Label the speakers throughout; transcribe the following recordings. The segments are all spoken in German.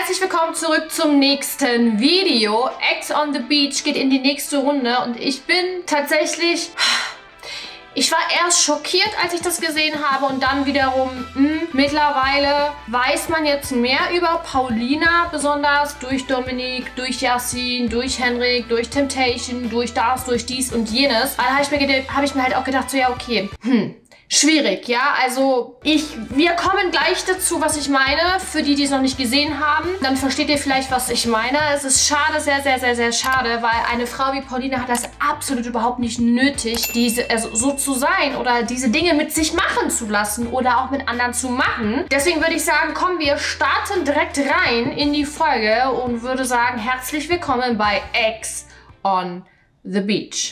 Speaker 1: Herzlich willkommen zurück zum nächsten Video. Ex on the Beach geht in die nächste Runde und ich bin tatsächlich... Ich war erst schockiert, als ich das gesehen habe und dann wiederum, mittlerweile weiß man jetzt mehr über Paulina, besonders durch Dominik, durch Yassin, durch Henrik, durch Temptation, durch das, durch dies und jenes. Da habe ich mir halt auch gedacht, so ja okay, schwierig, ja, also wir kommen gleich dazu, was ich meine, für die, die es noch nicht gesehen haben, dann versteht ihr vielleicht, was ich meine. Es ist schade, sehr, sehr, sehr, sehr schade, weil eine Frau wie Paulina hat das absolut überhaupt nicht nötig, so zu sein oder diese Dinge mit sich machen zu lassen oder auch mit anderen zu machen. Deswegen würde ich sagen, komm, wir starten direkt rein in die Folge und würde sagen, herzlich willkommen bei Ex on the Beach.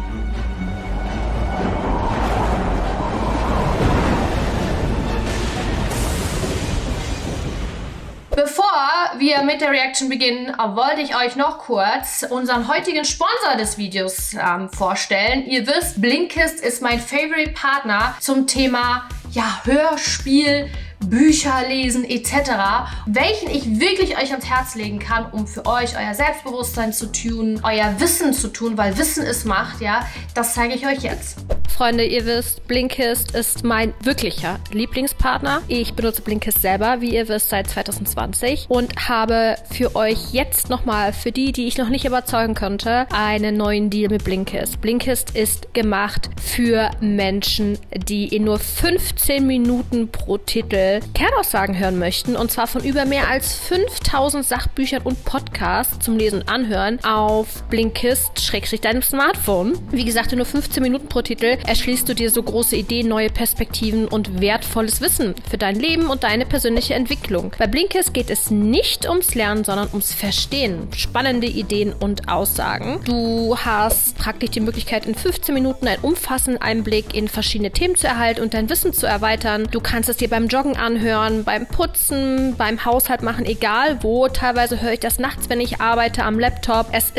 Speaker 1: Bevor wir mit der Reaction beginnen, wollte ich euch noch kurz unseren heutigen Sponsor des Videos vorstellen. Ihr wisst, Blinkist ist mein Favorite Partner zum Thema Hörspiel, Bücher lesen etc., welchen ich wirklich euch ans Herz legen kann, um für euch euer Selbstbewusstsein zu tunen, euer Wissen zu tun, weil Wissen ist Macht, ja, das zeige ich euch jetzt.
Speaker 2: Freunde, ihr wisst, Blinkist ist mein wirklicher Lieblingspartner. Ich benutze Blinkist selber, wie ihr wisst, seit 2020 und habe für euch jetzt nochmal, für die, die ich noch nicht überzeugen konnte, einen neuen Deal mit Blinkist. Blinkist ist gemacht für Menschen, die in nur 15 Minuten pro Titel Kernaussagen hören möchten, und zwar von über mehr als 5000 Sachbüchern und Podcasts zum Lesen und Anhören auf Blinkist-deinem Smartphone. Wie gesagt, in nur 15 Minuten pro Titel erschließt du dir so große Ideen, neue Perspektiven und wertvolles Wissen für dein Leben und deine persönliche Entwicklung. Bei Blinkist geht es nicht ums Lernen, sondern ums Verstehen. Spannende Ideen und Aussagen. Du hast praktisch die Möglichkeit, in 15 Minuten einen umfassenden Einblick in verschiedene Themen zu erhalten und dein Wissen zu erweitern. Du kannst es dir beim Joggen anhören, beim Putzen, beim Haushalt machen, egal wo. Teilweise höre ich das nachts, wenn ich arbeite am Laptop. Es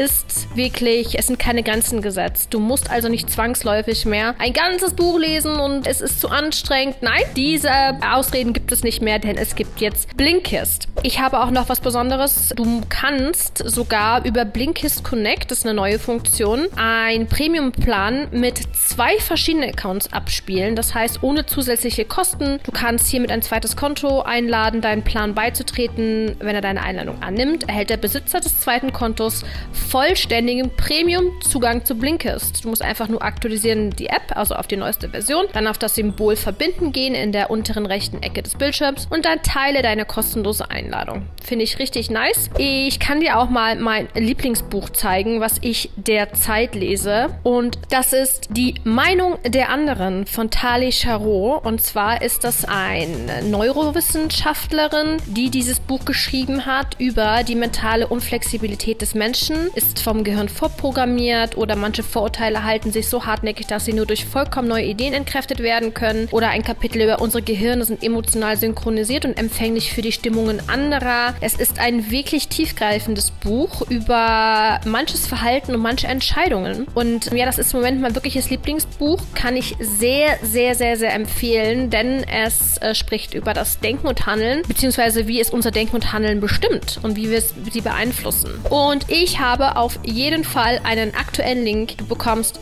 Speaker 2: sind keine Grenzen gesetzt. Du musst also nicht zwangsläufig mehr ein ganzes Buch lesen und es ist zu anstrengend. Nein, diese Ausreden gibt es nicht mehr, denn es gibt jetzt Blinkist. Ich habe auch noch was Besonderes. Du kannst sogar über Blinkist Connect, das ist eine neue Funktion, einen Premium-Plan mit 2 verschiedenen Accounts abspielen. Das heißt, ohne zusätzliche Kosten. Du kannst hiermit ein zweites Konto einladen, deinen Plan beizutreten. Wenn er deine Einladung annimmt, erhält der Besitzer des zweiten Kontos vollständigen Premium-Zugang zu Blinkist. Du musst einfach nur aktualisieren die App, also auf die neueste Version, dann auf das Symbol Verbinden gehen in der unteren rechten Ecke des Bildschirms und dann teile deine kostenlose Einladung. Finde ich richtig nice. Ich kann dir auch mal mein Lieblingsbuch zeigen, was ich derzeit lese, und das ist Die Meinung der anderen von Tali Charot, und zwar ist das eine Neurowissenschaftlerin, die dieses Buch geschrieben hat über die mentale Unflexibilität des Menschen, ist vom Gehirn vorprogrammiert oder manche Vorurteile halten sich so hartnäckig, dass sie nur durch vollkommen neue Ideen entkräftet werden können, oder ein Kapitel über unsere Gehirne sind emotional synchronisiert und empfänglich für die Stimmungen anderer. Es ist ein wirklich tiefgreifendes Buch über manches Verhalten und manche Entscheidungen, und ja, das ist im Moment mein wirkliches Lieblingsbuch, kann ich sehr, sehr, sehr, sehr empfehlen, denn es spricht über das Denken und Handeln, beziehungsweise wie es unser Denken und Handeln bestimmt und wie wir sie beeinflussen. Und ich habe auf jeden Fall einen aktuellen Link. Du bekommst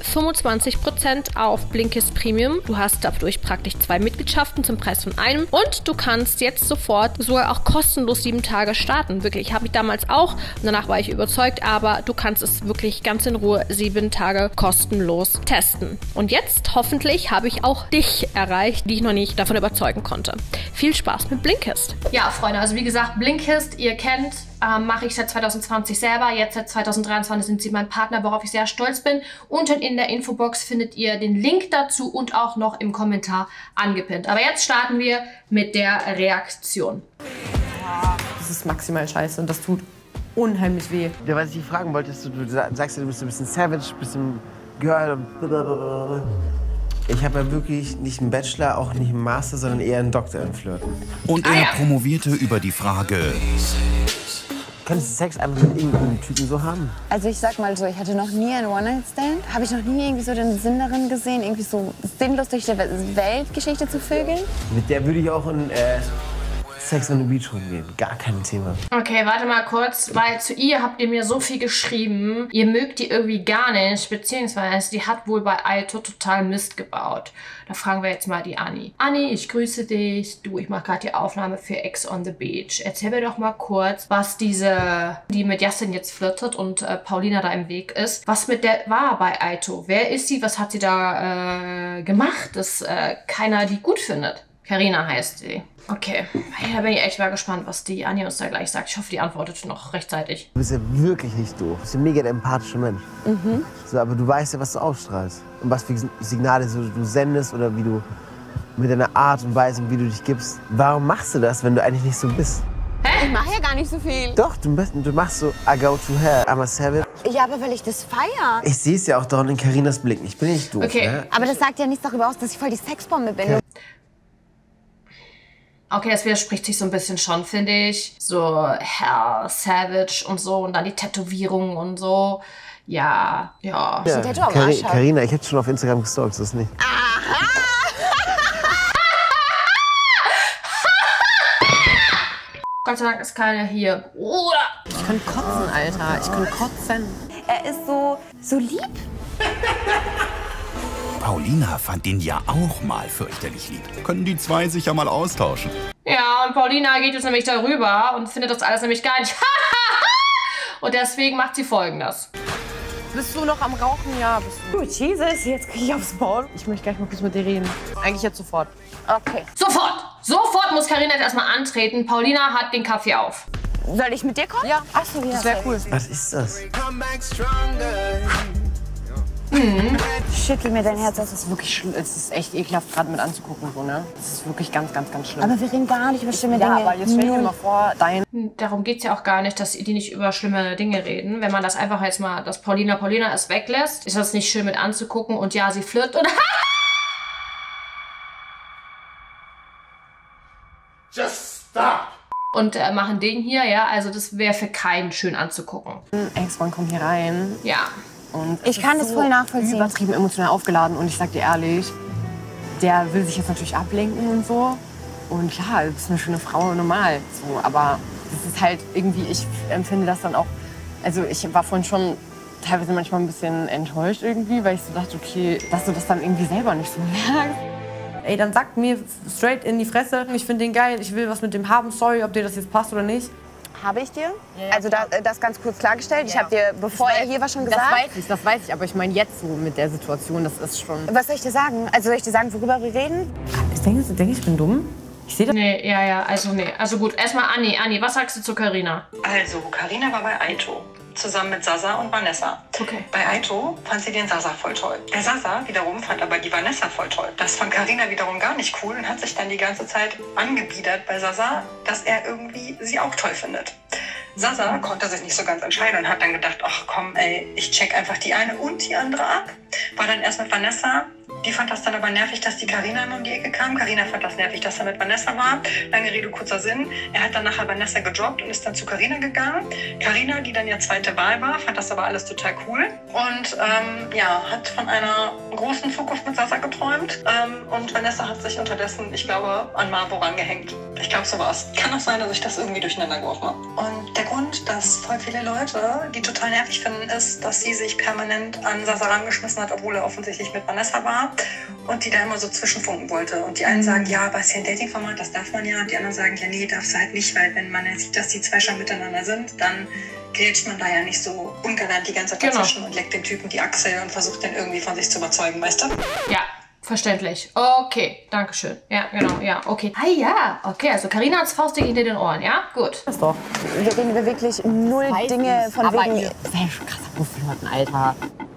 Speaker 2: 25% auf Blinkist Premium. Du hast dadurch praktisch 2 Mitgliedschaften zum Preis von einem, und du kannst jetzt sofort sogar auch kostenlos 7 Tage starten. Wirklich, habe ich damals auch, und danach war ich überzeugt, aber du kannst es wirklich ganz in Ruhe 7 Tage kostenlos testen. Und jetzt, hoffentlich, habe ich auch dich erreicht, die ich noch nicht davon überzeugen konnte. Viel Spaß mit Blinkist.
Speaker 1: Ja, Freunde, also wie gesagt, Blinkist, ihr kennt, mache ich seit 2020 selber. Jetzt seit 2023 sind sie mein Partner, worauf ich sehr stolz bin. Unten in der Infobox findet ihr den Link dazu und auch noch im Kommentar angepinnt. Aber jetzt starten wir mit der Reaktion.
Speaker 3: Das ist maximal scheiße und das tut unheimlich weh.
Speaker 4: Ja, was ich dich fragen wollte, ist, du sagst ja, du bist ein bisschen savage, ein bisschen Girl und ich habe ja wirklich nicht einen Bachelor, auch nicht einen Master, sondern eher einen Doktor im Flirten.
Speaker 5: Und er promovierte über die Frage:
Speaker 4: Könntest du Sex einfach mit irgendeinem Typen so haben?
Speaker 6: Also ich sag mal so, ich hatte noch nie einen One-Night-Stand. Habe ich noch nie irgendwie so den Sinn darin gesehen, irgendwie so sinnlos durch die Weltgeschichte zu vögeln.
Speaker 4: Mit der würde ich auch in Sex on the Beach rumgehen. Gar kein Thema.
Speaker 1: Okay, warte mal kurz, weil zu ihr habt ihr mir so viel geschrieben. Ihr mögt die irgendwie gar nicht, beziehungsweise die hat wohl bei Aito total Mist gebaut. Da fragen wir jetzt mal die Anni. Anni, ich grüße dich. Du, ich mache gerade die Aufnahme für Ex on the Beach. Erzähl mir doch mal kurz, was die mit Yassin jetzt flirtet und Paulina da im Weg ist. Was mit der war bei Aito? Wer ist sie? Was hat sie da gemacht, dass keiner die gut findet? Carina heißt sie. Okay, hey, da bin ich echt mal gespannt, was die Anni uns da gleich sagt. Ich hoffe, die antwortet noch rechtzeitig.
Speaker 4: Du bist ja wirklich nicht doof. Du bist ein mega empathischer Mensch. So, aber du weißt ja, was du ausstrahlst. Und was für Signale du sendest oder wie du mit deiner Art und Weise, wie du dich gibst. Warum machst du das, wenn du eigentlich nicht so bist?
Speaker 6: Ich mache ja gar nicht so viel.
Speaker 4: Doch, du machst so, I go to her, I'm a savage.
Speaker 6: Ja, aber weil ich das feiere.
Speaker 4: Ich sehe es ja auch daran in Carinas Blick. Ich bin nicht doof.
Speaker 1: Okay.
Speaker 4: Ne?
Speaker 6: Aber das sagt ja nichts darüber aus, dass ich voll die Sexbombe bin.
Speaker 1: Okay, das widerspricht sich so ein bisschen schon, finde ich. So Herr Savage und so und dann die Tätowierungen und so. Ja.
Speaker 6: Ein Tattoo am Arsch hat.
Speaker 4: Carina, ich hätte schon auf Instagram gestalkt, das ist nicht.
Speaker 1: Gott sei Dank ist keiner hier. Bruder!
Speaker 3: Ich kann kotzen, Alter. Ich kann kotzen.
Speaker 6: Er ist so lieb.
Speaker 5: Paulina fand ihn ja auch mal fürchterlich lieb. Können die zwei sich ja mal austauschen.
Speaker 1: Ja, und Paulina geht jetzt nämlich darüber und findet das alles nämlich gar nicht. Und deswegen macht sie Folgendes.
Speaker 3: Bist du noch am Rauchen? Ja, bist du. Jesus, jetzt krieg ich aufs Maul. Ich möchte gleich mal kurz mit dir reden. Eigentlich jetzt sofort.
Speaker 6: Okay.
Speaker 1: Sofort muss Carina jetzt erstmal antreten. Paulina hat den Kaffee auf.
Speaker 6: Soll ich mit dir kommen?
Speaker 3: Ja.
Speaker 6: Ach so, ja.
Speaker 3: Das wäre cool.
Speaker 4: Was ist das?
Speaker 6: Schüttel mir dein Herz aus.
Speaker 3: Das ist wirklich schlimm. Es ist echt ekelhaft, gerade mit anzugucken. So, ne? Das ist wirklich ganz, ganz, ganz schlimm.
Speaker 6: Aber wir reden gar nicht über schlimme
Speaker 3: ja,
Speaker 6: Dinge.
Speaker 3: aber jetzt stell dir mal vor,
Speaker 1: Darum geht es ja auch gar nicht, dass die nicht über schlimme Dinge reden. Wenn man das einfach jetzt mal, dass Paulina es weglässt, ist das nicht schön mit anzugucken. Und ja, sie flirtet und
Speaker 7: Just stop!
Speaker 1: und machen den hier, ja. Also das wäre für keinen schön anzugucken.
Speaker 3: Ex-Freund kommt hier rein.
Speaker 1: Ja.
Speaker 3: Und
Speaker 6: Ich kann das voll nachvollziehen.
Speaker 3: Übertrieben emotional aufgeladen. Und ich sag dir ehrlich, der will sich jetzt natürlich ablenken und so. Und klar, das ist eine schöne Frau, normal. So, aber das ist halt irgendwie, ich empfinde das dann auch, also ich war vorhin schon teilweise manchmal ein bisschen enttäuscht irgendwie, weil ich so dachte, okay, dass du das dann irgendwie selber nicht so merkst. Ey, dann sagt mir straight in die Fresse, ich finde den geil, ich will was mit dem haben, sorry, ob dir das jetzt passt oder nicht.
Speaker 6: Habe ich dir? Also das ganz kurz klargestellt. Ich habe dir, bevor er hier war, schon gesagt.
Speaker 3: Das weiß ich, aber ich meine jetzt so mit der Situation, das ist schon...
Speaker 6: Was soll ich dir sagen? Also soll ich dir sagen, worüber wir reden?
Speaker 3: Ich denke, ich bin dumm. Ich sehe das.
Speaker 1: Nee, ja, also nee. Also gut, erstmal Anni. Anni, was sagst du zu Carina?
Speaker 8: Also, Carina war bei Aito, zusammen mit Sasa und Vanessa.
Speaker 1: Okay.
Speaker 8: Bei Aito fand sie den Sasa voll toll. Der Sasa wiederum fand aber die Vanessa voll toll. Das fand Carina wiederum gar nicht cool und hat sich dann die ganze Zeit angebiedert bei Sasa, dass er irgendwie sie auch toll findet. Sasa konnte sich nicht so ganz entscheiden und hat dann gedacht, ach komm, ey, ich check einfach die eine und die andere ab. War dann erst mit Vanessa. Die fand das dann aber nervig, dass die Carina um die Ecke kam. Carina fand das nervig, dass er mit Vanessa war. Lange Rede, kurzer Sinn. Er hat dann nachher Vanessa gedroppt und ist dann zu Carina gegangen. Carina, die dann ja zweite Wahl war, fand das aber alles total cool. Und ja, hat von einer großen Zukunft mit Sasa geträumt. Und Vanessa hat sich unterdessen, ich glaube, an Marbo rangehängt. Ich glaube, so war's. Kann auch sein, dass ich das irgendwie durcheinander geworfen habe. Und der Grund, dass voll viele Leute, die total nervig finden, ist, dass sie sich permanent an Sasa rangeschmissen hat, obwohl er offensichtlich mit Vanessa war. Und die da immer so zwischenfunken wollte. Und die einen sagen, ja, aber es ist ja ein Dating-Format, das darf man ja. Und die anderen sagen, ja, nee, darfst du halt nicht, weil wenn man ja sieht, dass die zwei schon miteinander sind, dann grätscht man da ja nicht so ungalant die ganze Zeit dazwischen und leckt dem Typen die Achsel und versucht den irgendwie von sich zu überzeugen, weißt du?
Speaker 1: Ja, verständlich. Okay, danke schön. Ja, genau, ja, okay. Ah ja, okay, also Carina hat's faustig hinter den Ohren, ja? Gut.
Speaker 3: Das doch.
Speaker 6: Wir reden über wirklich null Dinge von
Speaker 3: aber
Speaker 6: wegen...
Speaker 3: das wäre schon krass abgeflirten, Alter.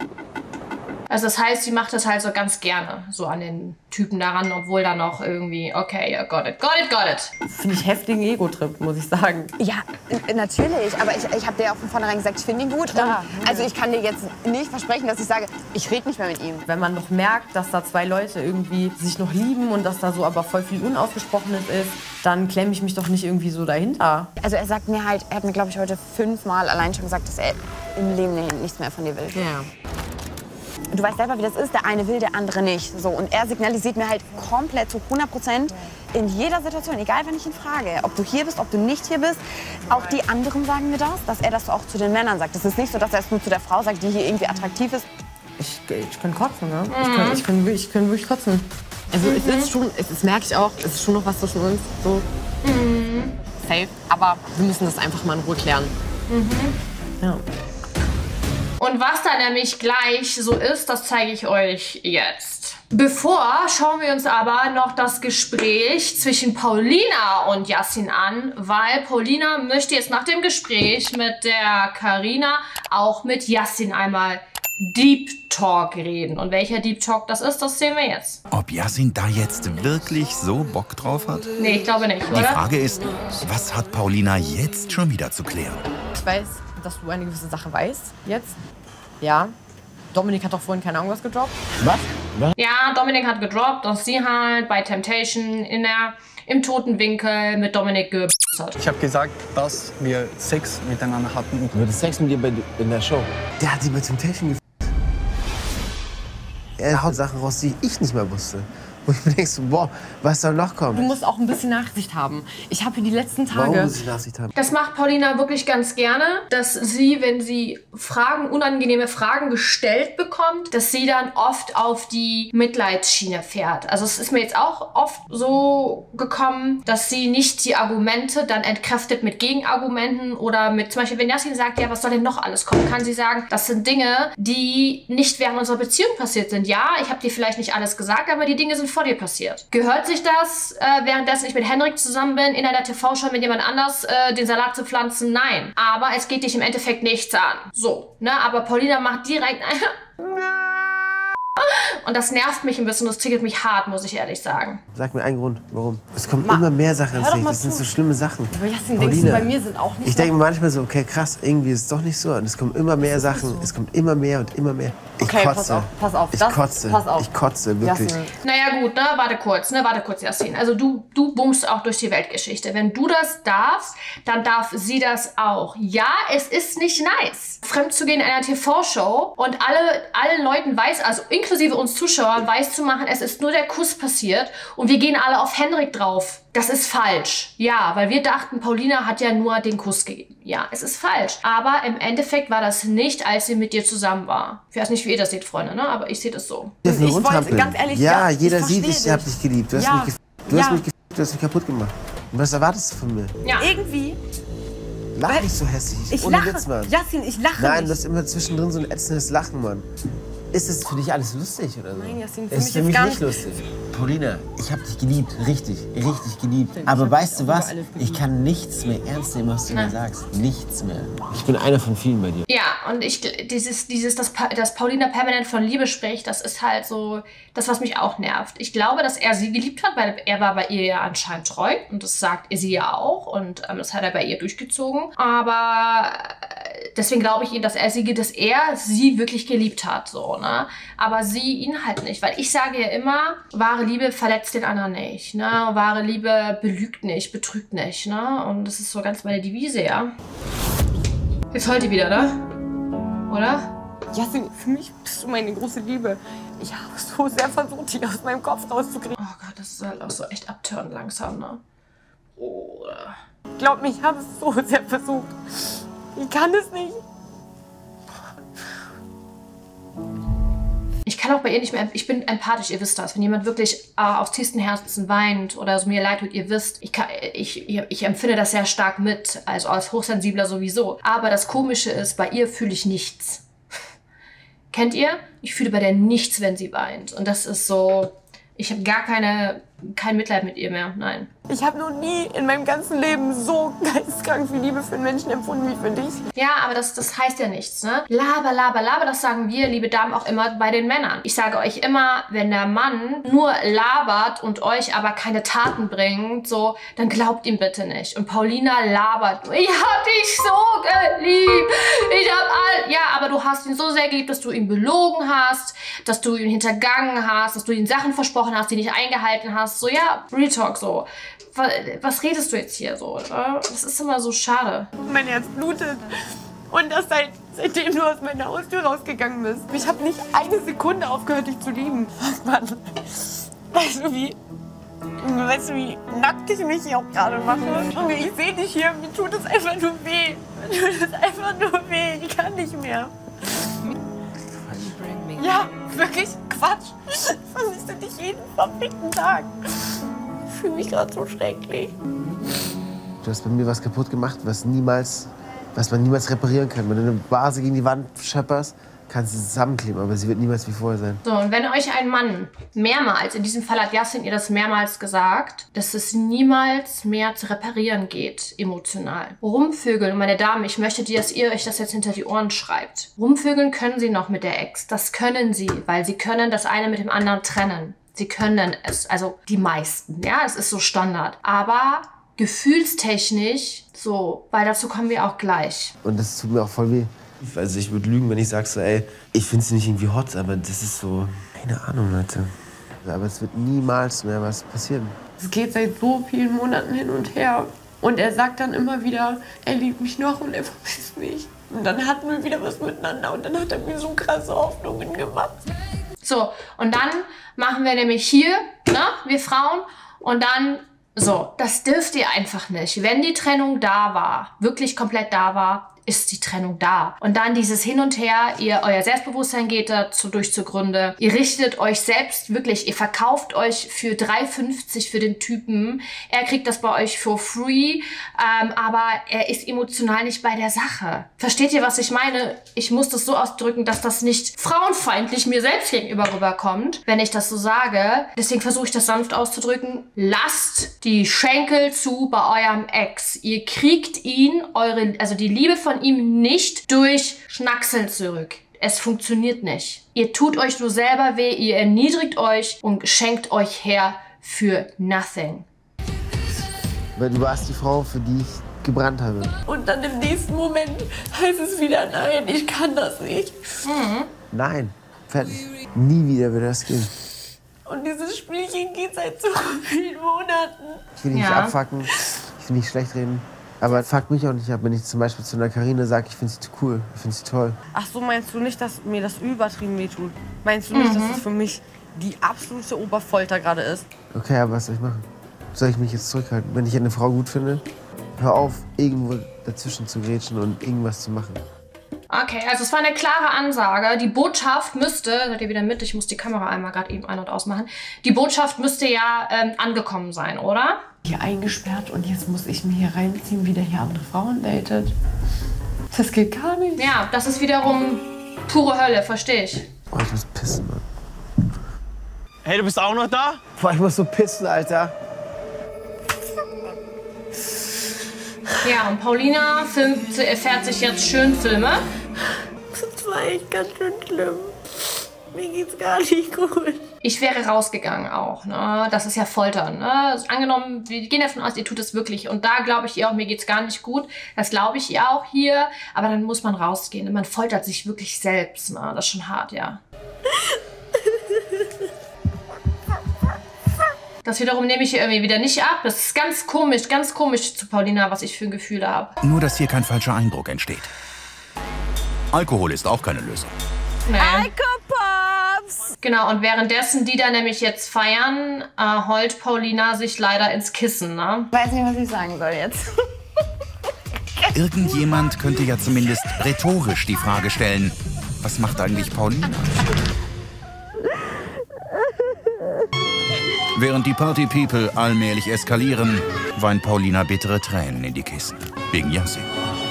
Speaker 1: Also das heißt, sie macht das halt so ganz gerne, so an den Typen daran, obwohl da noch irgendwie, okay, ja, got it.
Speaker 3: Finde ich heftigen Ego-Trip, muss ich sagen.
Speaker 6: Ja, natürlich. Aber ich habe dir ja auch von vornherein gesagt, ich finde ihn gut.
Speaker 3: Klar.
Speaker 6: Und also ich kann dir jetzt nicht versprechen, dass ich sage, ich rede nicht mehr mit ihm.
Speaker 3: Wenn man noch merkt, dass da zwei Leute irgendwie sich noch lieben und dass da so aber voll viel Unausgesprochenes ist, dann klemme ich mich doch nicht irgendwie so dahinter.
Speaker 6: Also er sagt mir halt, er hat mir, glaube ich, heute 5-mal allein schon gesagt, dass er im Leben nichts mehr von dir will.
Speaker 3: Ja.
Speaker 6: du weißt selber, wie das ist, der eine will, der andere nicht. So, und er signalisiert mir halt komplett zu 100% in jeder Situation, egal wenn ich ihn frage, ob du hier bist, ob du nicht hier bist. Auch die anderen sagen mir das, dass er das auch zu den Männern sagt. Es ist nicht so, dass er es nur zu der Frau sagt, die hier irgendwie attraktiv ist.
Speaker 3: Ich kann kotzen, ne? Ich kann wirklich kotzen. Also es ist schon, das merke ich auch, es ist schon noch was zwischen uns, so safe. Aber wir müssen das einfach mal in Ruhe klären. Ja.
Speaker 1: Und was da nämlich gleich so ist, das zeige ich euch jetzt. Bevor schauen wir uns aber noch das Gespräch zwischen Paulina und Yassin an, weil Paulina möchte jetzt nach dem Gespräch mit der Carina auch mit Yassin einmal Deep Talk reden. Und welcher Deep Talk das ist, das sehen wir jetzt.
Speaker 5: Ob Yassin da jetzt wirklich so Bock drauf hat?
Speaker 1: Nee, ich glaube nicht, oder?
Speaker 5: Die Frage ist, was hat Paulina jetzt schon wieder zu klären?
Speaker 3: Ich weiß, dass du eine gewisse Sache weißt, jetzt. Ja. Dominik hat doch vorhin keine Ahnung was gedroppt.
Speaker 4: Was?
Speaker 1: Ja, Dominik hat gedroppt, dass sie halt bei Temptation im toten Winkel mit Dominik gebüßt hat.
Speaker 9: Ich habe gesagt, dass wir Sex miteinander hatten.
Speaker 4: Du hattest Sex mit dir in der Show. Der hat die bei Temptation gefühlt. Er haut Sachen raus, die ich nicht mehr wusste. Wo ich mir denke, so, boah, was soll noch kommen?
Speaker 3: Du musst auch ein bisschen Nachsicht haben. Ich habe hier die letzten Tage...
Speaker 4: Warum muss ich Nachsicht haben?
Speaker 1: Das macht Paulina wirklich ganz gerne, dass sie, wenn sie unangenehme Fragen gestellt bekommt, dass sie dann oft auf die Mitleidsschiene fährt. Also es ist mir jetzt auch oft so gekommen, dass sie nicht die Argumente dann entkräftet mit Gegenargumenten oder mit, zum Beispiel, wenn Yassin sagt, ja, was soll denn noch alles kommen, kann sie sagen, das sind Dinge, die nicht während unserer Beziehung passiert sind. Ja, ich habe dir vielleicht nicht alles gesagt, aber die Dinge sind vor dir passiert. Gehört sich das, währenddessen ich mit Henrik zusammen bin, in einer TV-Show mit jemand anders den Salat zu pflanzen? Nein. Aber es geht dich im Endeffekt nichts an. So, ne? Aber Paulina macht direkt und das nervt mich ein bisschen, das triggert mich hart, muss ich ehrlich sagen.
Speaker 4: Sag mir einen Grund, warum. Es kommen immer mehr Sachen ins Licht. Das sind so schlimme Sachen.
Speaker 3: Aber Yassin, denkst du, bei mir sind auch nicht...
Speaker 4: Ich denke manchmal so, okay, krass, irgendwie ist es doch nicht so. Und es kommen immer mehr Sachen, so. Es kommt immer mehr und immer mehr. Ich kotze.
Speaker 3: Pass auf.
Speaker 4: Ich kotze, wirklich.
Speaker 3: Yassin.
Speaker 1: Naja gut, ne, warte kurz, Yassin. Also du bummst auch durch die Weltgeschichte. Wenn du das darfst, dann darf sie das auch. Ja, es ist nicht nice, fremd zu gehen in einer TV-Show und allen Leuten also inklusive uns Zuschauern, weiß zu machen, es ist nur der Kuss passiert und wir gehen alle auf Henrik drauf. Das ist falsch. Ja, weil wir dachten, Paulina hat ja nur den Kuss gegeben. Ja, es ist falsch. Aber im Endeffekt war das nicht, als sie mit dir zusammen war. Ich weiß nicht, wie ihr das seht, Freunde, ne? Aber ich sehe das so.
Speaker 4: Ich wollte,
Speaker 6: ganz ehrlich,
Speaker 4: ja, jeder sieht, ich hab dich geliebt. Du hast mich kaputt gemacht. Und was erwartest du von mir?
Speaker 1: Ja.
Speaker 6: Irgendwie.
Speaker 4: Lach nicht so hässlich.
Speaker 6: Ich
Speaker 4: Ohne
Speaker 6: lache.
Speaker 4: Witz, Mann.
Speaker 6: Yassin, ich lache
Speaker 4: Nein,
Speaker 6: nicht.
Speaker 4: du hast immer zwischendrin so ein ätzendes Lachen, Mann. Ist es für dich alles lustig oder so?
Speaker 3: Nein, Yassin, für
Speaker 4: Es
Speaker 3: mich
Speaker 4: ist für
Speaker 3: ist
Speaker 4: mich
Speaker 3: gar
Speaker 4: nicht lustig. Paulina, ich hab dich geliebt. Richtig geliebt. Aber weißt du was? Ich kann nichts mehr ernst nehmen, was du mir sagst. Nichts mehr. Ich bin einer von vielen bei dir.
Speaker 1: Ja, und dass Paulina permanent von Liebe spricht, das ist halt so das, was mich auch nervt. Ich glaube, dass er sie geliebt hat, weil er war bei ihr ja anscheinend treu. Und das sagt sie ja auch. Und das hat er bei ihr durchgezogen. Aber deswegen glaube ich ihm, dass er sie wirklich geliebt hat. So, ne? Aber sie ihn halt nicht. Weil ich sage ja immer, wahre Liebe verletzt den anderen nicht. Ne? Wahre Liebe belügt nicht, betrügt nicht. Ne? Und das ist so ganz meine Devise, ja. Jetzt heult die wieder, ne? Oder?
Speaker 3: Yassin, für mich bist du meine große Liebe. Ich habe so sehr versucht, dich aus meinem Kopf rauszukriegen.
Speaker 1: Oh Gott, das ist halt auch so echt abturnen langsam, ne? Oh.
Speaker 3: Glaub mir, ich habe es so sehr versucht. Ich kann es nicht.
Speaker 1: Ich kann auch bei ihr nicht mehr, ich bin empathisch, ihr wisst das. Wenn jemand wirklich aus tiefstem Herzen weint oder so mir leid tut, ihr wisst, ich empfinde das sehr stark mit, also als Hochsensibler sowieso. Aber das Komische ist, bei ihr fühle ich nichts. Kennt ihr? Ich fühle bei der nichts, wenn sie weint. Und das ist so, ich habe gar kein Mitleid mit ihr mehr, nein.
Speaker 3: Ich habe noch nie in meinem ganzen Leben so geisteskrank viel Liebe für einen Menschen empfunden wie für dich.
Speaker 1: Ja, aber das heißt ja nichts, ne? Laber, das sagen wir, liebe Damen, auch immer bei den Männern. Ich sage euch immer, wenn der Mann nur labert und euch aber keine Taten bringt, so, dann glaubt ihm bitte nicht. Und Paulina labert. Ich hab dich so geliebt. Ja, aber du hast ihn so sehr geliebt, dass du ihn belogen hast, dass du ihn hintergangen hast, dass du ihm Sachen versprochen hast, die nicht eingehalten hast. So, ja, Real Talk, so. Was redest du jetzt hier so? Das ist immer so schade.
Speaker 3: Mein Herz blutet. Und das seitdem du aus meiner Haustür rausgegangen bist. Ich habe nicht eine Sekunde aufgehört, dich zu lieben. Mann, weißt du, wie nackt ich mich hier auch gerade mache? Und ich sehe dich hier, mir tut es einfach nur weh. Mir tut es einfach nur weh. Ich kann nicht mehr. Ja, wirklich Quatsch. Ich vermisse dich jeden verfickten Tag. Ich fühle mich gerade so schrecklich.
Speaker 4: Du hast bei mir was kaputt gemacht, was man niemals reparieren kann. Wenn du eine Vase gegen die Wand schepperst, kannst du sie zusammenkleben, aber sie wird niemals wie vorher sein.
Speaker 1: So, und wenn euch ein Mann mehrmals, in diesem Fall hat Yassin ihr das mehrmals gesagt, dass es niemals mehr zu reparieren geht, emotional. Rumvögeln, und meine Damen, ich möchte, dass ihr euch das jetzt hinter die Ohren schreibt. Rumvögeln können sie noch mit der Ex. Das können sie, weil sie können das eine mit dem anderen trennen. Sie können es, also die meisten, ja, es ist so Standard. Aber gefühlstechnisch, so, weil dazu kommen wir auch gleich.
Speaker 4: Und das tut mir auch voll weh. Also ich würde lügen, wenn ich sage so, ey, ich finde sie nicht irgendwie hot, aber das ist so, keine Ahnung, Leute. Aber es wird niemals mehr was passieren.
Speaker 3: Es geht seit so vielen Monaten hin und her. Und er sagt dann immer wieder, er liebt mich noch und er vermisst mich. Und dann hatten wir wieder was miteinander und dann hat er mir so krasse Hoffnungen gemacht.
Speaker 1: So, und dann machen wir nämlich hier, ne, wir Frauen, und dann, so, das dürft ihr einfach nicht. Wenn die Trennung da war, wirklich komplett da war, ist die Trennung da. Und dann dieses Hin und Her, euer Selbstbewusstsein geht dazu durch zugrunde. Ihr richtet euch selbst wirklich, ihr verkauft euch für 3,50 für den Typen. Er kriegt das bei euch for free, aber er ist emotional nicht bei der Sache. Versteht ihr, was ich meine? Ich muss das so ausdrücken, dass das nicht frauenfeindlich mir selbst gegenüber rüberkommt, wenn ich das so sage. Deswegen versuche ich das sanft auszudrücken. Lasst die Schenkel zu bei eurem Ex. Ihr kriegt ihn, also die Liebe von ihm nicht durch Schnackseln zurück. Es funktioniert nicht. Ihr tut euch nur selber weh, ihr erniedrigt euch und schenkt euch her für nothing.
Speaker 4: Weil du warst die Frau, für die ich gebrannt habe.
Speaker 3: Und dann im nächsten Moment heißt es wieder, nein, ich kann das nicht.
Speaker 4: Nein, fertig. Nie wieder wird das gehen.
Speaker 3: Und dieses Spielchen geht seit so vielen Monaten.
Speaker 4: Ich will dich nicht abfucken, ich will nicht schlecht reden. Aber fuck mich auch nicht ab, wenn ich zum Beispiel zu einer Carina sage, ich finde sie cool, ich finde sie toll.
Speaker 3: Ach so, meinst du nicht, dass mir das übertrieben wehtut? Meinst du nicht, dass es für mich die absolute Oberfolter gerade ist?
Speaker 4: Okay, aber was soll ich machen? Soll ich mich jetzt zurückhalten? Wenn ich eine Frau gut finde, hör auf, irgendwo dazwischen zu grätschen und irgendwas zu machen.
Speaker 1: Okay, also es war eine klare Ansage. Die Botschaft müsste, seid ihr wieder mit? Ich muss die Kamera einmal gerade eben ein- und ausmachen. Die Botschaft müsste ja angekommen sein, oder?
Speaker 3: Hier eingesperrt und jetzt muss ich mir hier reinziehen, wie der hier andere Frauen datet. Das geht gar nicht.
Speaker 1: Ja, das ist wiederum pure Hölle, verstehe ich.
Speaker 4: Boah, ich muss pissen, Mann.
Speaker 10: Hey, du bist auch noch da?
Speaker 4: Boah, ich muss so pissen, Alter.
Speaker 1: Ja, und Paulina fährt sich jetzt schön Filme.
Speaker 3: Das war echt ganz schön schlimm. Mir geht's gar nicht gut.
Speaker 1: Ich wäre rausgegangen auch, ne? Das ist ja Folter, ne? Also angenommen, wir gehen davon aus, ihr tut es wirklich. Und da glaube ich ihr auch, mir geht's gar nicht gut. Das glaube ich ihr auch hier. Aber dann muss man rausgehen. Man foltert sich wirklich selbst, ne? Das ist schon hart, ja. Das wiederum nehme ich hier irgendwie wieder nicht ab. Das ist ganz komisch zu Paulina, was ich für ein Gefühl habe.
Speaker 5: Nur, dass hier kein falscher Eindruck entsteht. Alkohol ist auch keine Lösung.
Speaker 1: Nee.
Speaker 6: Alkopops!
Speaker 1: Genau, und währenddessen die da nämlich jetzt feiern, heult Paulina sich leider ins Kissen, ne?
Speaker 6: Ich weiß nicht, was ich sagen soll jetzt.
Speaker 5: Irgendjemand könnte ja zumindest rhetorisch die Frage stellen, was macht eigentlich Paulina? Während die Party-People allmählich eskalieren, weint Paulina bittere Tränen in die Kissen. Wegen Yassin.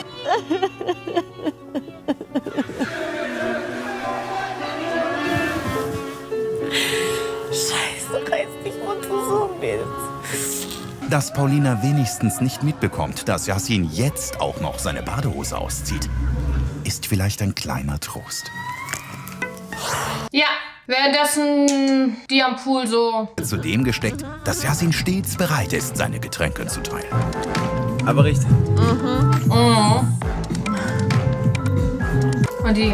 Speaker 3: Scheiße, reiß dich mal zusammen jetzt.
Speaker 5: Dass Paulina wenigstens nicht mitbekommt, dass Yassin jetzt auch noch seine Badehose auszieht, ist vielleicht ein kleiner Trost.
Speaker 1: Ja, währenddessen die am Pool so...
Speaker 5: Zudem gesteckt, dass Yassin stets bereit ist, seine Getränke zu teilen.
Speaker 10: Aber richtig.
Speaker 1: Und die...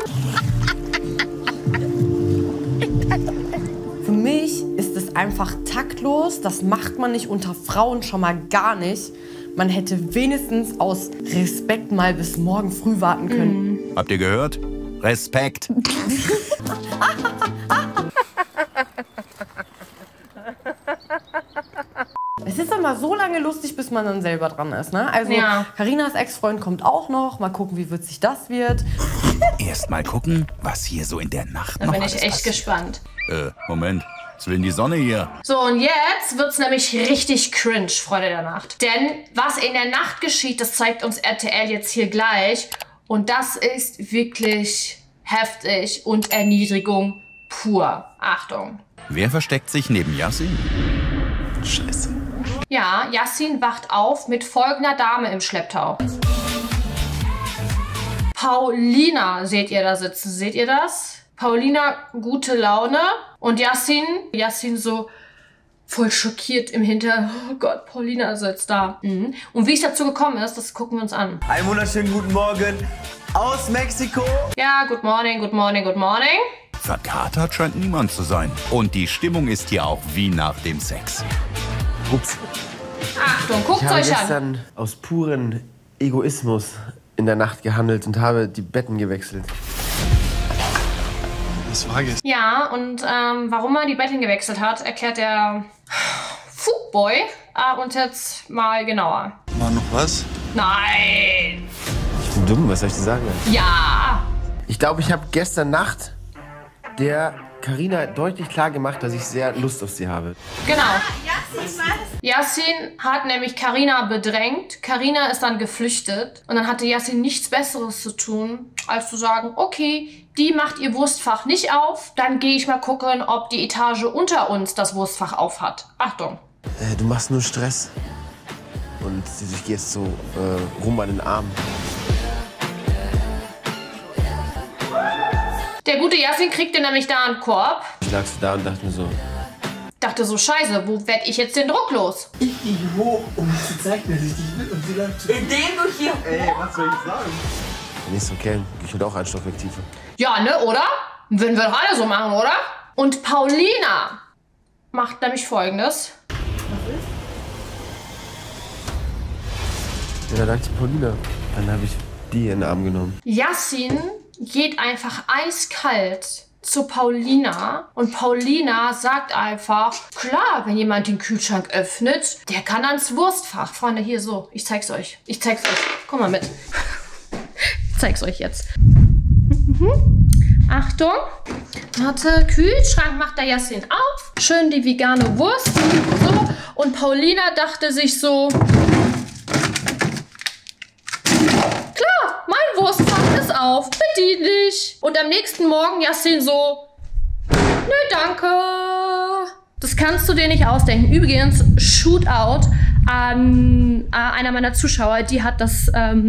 Speaker 3: Für mich ist es einfach taktlos. Das macht man nicht unter Frauen schon mal gar nicht. Man hätte wenigstens aus Respekt mal bis morgen früh warten können.
Speaker 5: Habt ihr gehört? Respekt.
Speaker 3: Es ist immer so lange lustig, bis man dann selber dran ist, ne? Also, Carinas Ex-Freund kommt auch noch. Mal gucken, wie witzig das wird.
Speaker 5: Erst mal gucken, was hier so in der Nacht
Speaker 1: Da
Speaker 5: noch
Speaker 1: bin
Speaker 5: alles
Speaker 1: ich echt
Speaker 5: passiert.
Speaker 1: gespannt.
Speaker 5: Moment. Was will denn die Sonne hier?
Speaker 1: So, und jetzt wird's nämlich richtig cringe, Freunde der Nacht. Denn was in der Nacht geschieht, das zeigt uns RTL jetzt hier gleich. Und das ist wirklich heftig und Erniedrigung pur. Achtung.
Speaker 5: Wer versteckt sich neben Yassin? Scheiße.
Speaker 1: Ja, Yassin wacht auf mit folgender Dame im Schlepptau. Paulina, seht ihr da sitzen? Seht ihr das? Paulina, gute Laune. Und Yassin so voll schockiert im Hintern. Oh Gott, Paulina sitzt da. Und wie es dazu gekommen ist, das gucken wir uns an.
Speaker 10: Einen wunderschönen guten Morgen aus Mexiko.
Speaker 1: Ja, good morning, good morning, good morning.
Speaker 5: Verkatert scheint niemand zu sein. Und die Stimmung ist hier auch wie nach dem Sex.
Speaker 4: Ups.
Speaker 1: Achtung, guckt's
Speaker 4: Ich habe
Speaker 1: euch an.
Speaker 4: gestern aus purem Egoismus in der Nacht gehandelt und habe die Betten gewechselt.
Speaker 9: Das war gestern.
Speaker 1: Ja, und warum er die Betten gewechselt hat, erklärt der Foodboy uns jetzt mal genauer.
Speaker 9: War noch was?
Speaker 1: Nein!
Speaker 4: Ich bin dumm, was soll ich dir sagen?
Speaker 1: Ja!
Speaker 4: Ich glaube, ich habe gestern Nacht der Carina deutlich klar gemacht, dass ich sehr Lust auf sie habe.
Speaker 1: Genau. Yassin hat nämlich Carina bedrängt. Carina ist dann geflüchtet. Und dann hatte Yassin nichts Besseres zu tun, als zu sagen, okay, die macht ihr Wurstfach nicht auf. Dann gehe ich mal gucken, ob die Etage unter uns das Wurstfach auf hat. Achtung.
Speaker 4: Du machst nur Stress. Und ich gehe jetzt so rum an den Arm.
Speaker 1: Der gute Yassin kriegte nämlich da einen Korb.
Speaker 4: Ich lag so da und dachte mir so,
Speaker 1: Dachte so, scheiße, wo werd ich jetzt den Druck los?
Speaker 10: Ich gehe hoch, um zu zeigen, dass ich dich will und sie läuft.
Speaker 6: Indem du hier...
Speaker 10: Ey, was soll ich sagen?
Speaker 4: nee, ist okay, ich will auch ein Stockwerk tiefer.
Speaker 1: Ja, ne, oder? Würden wir doch alle so machen, oder? Und Paulina macht nämlich Folgendes.
Speaker 4: Ja, da dachte ich Paulina. Dann habe ich die in den Arm genommen.
Speaker 1: Yassin geht einfach eiskalt zu Paulina und Paulina sagt einfach, klar, wenn jemand den Kühlschrank öffnet, der kann ans Wurstfach. Freunde, hier so, ich zeig's euch. Ich zeig's euch. Komm mal mit. Ich zeig's euch jetzt. Achtung. Warte, Kühlschrank macht der Yassin auf. Schön die vegane Wurst. So. Und Paulina dachte sich so, mein Wurstfach ist auf, bedien dich. Und am nächsten Morgen Yassin so, nö, danke. Das kannst du dir nicht ausdenken. Übrigens, Shootout an einer meiner Zuschauer, die hat das,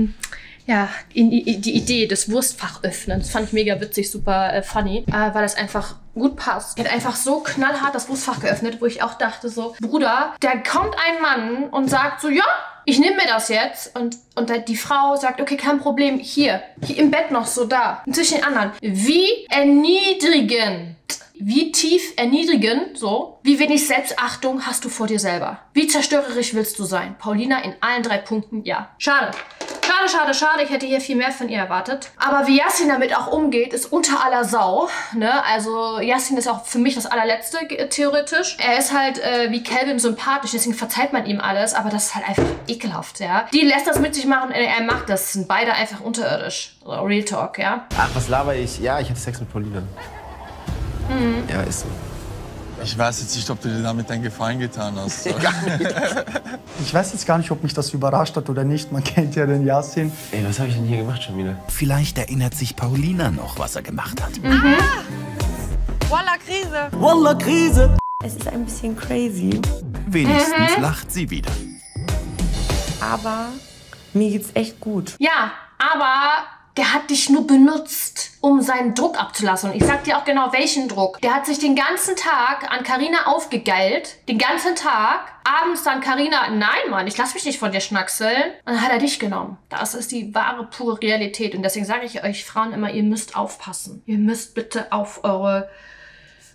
Speaker 1: die Idee des Wurstfachöffnens. Das fand ich mega witzig, super funny, weil das einfach gut passt. Er hat einfach so knallhart das Wurstfach geöffnet, wo ich auch dachte so, Bruder, da kommt ein Mann und sagt so, ja, ich nehme mir das jetzt. Und die Frau sagt, okay, kein Problem, hier im Bett noch so da, zwischen den anderen. Wie erniedrigend, wie tief erniedrigend, so, wie wenig Selbstachtung hast du vor dir selber? Wie zerstörerisch willst du sein? Paulina in allen 3 Punkten, ja. Schade. Schade, schade, schade. Ich hätte hier viel mehr von ihr erwartet. Aber wie Yassin damit auch umgeht, ist unter aller Sau. Ne? Also Yassin ist auch für mich das allerletzte, theoretisch. Er ist halt wie Calvin sympathisch, deswegen verzeiht man ihm alles. Aber das ist halt einfach ekelhaft, ja. Die lässt das mit sich machen, er macht das. Sind beide einfach unterirdisch. So, Real Talk, ja.
Speaker 4: Ach, was laber ich? Ja, ich hatte Sex mit Paulina. Ja, ist so.
Speaker 9: Ich weiß jetzt nicht, ob du dir damit einen Gefallen getan hast.
Speaker 11: Ich weiß jetzt gar nicht, ob mich das überrascht hat oder nicht. Man kennt ja den Yassin.
Speaker 4: Ey, was habe ich denn hier gemacht schon wieder?
Speaker 5: Vielleicht erinnert sich Paulina noch, was er gemacht hat.
Speaker 6: Voila, Krise.
Speaker 10: Wallah, Krise.
Speaker 3: Es ist ein bisschen crazy,
Speaker 5: Wenigstens lacht sie wieder.
Speaker 3: aber mir geht's echt gut.
Speaker 1: Ja, aber der hat dich nur benutzt, um seinen Druck abzulassen. Und ich sag dir auch genau, welchen Druck. Der hat sich den ganzen Tag an Carina aufgegeilt. Den ganzen Tag. Abends dann Carina, nein, Mann, ich lass mich nicht von dir schnackseln. Und dann hat er dich genommen. Das ist die wahre, pure Realität. Und deswegen sage ich euch Frauen immer, ihr müsst aufpassen. Ihr müsst bitte auf eure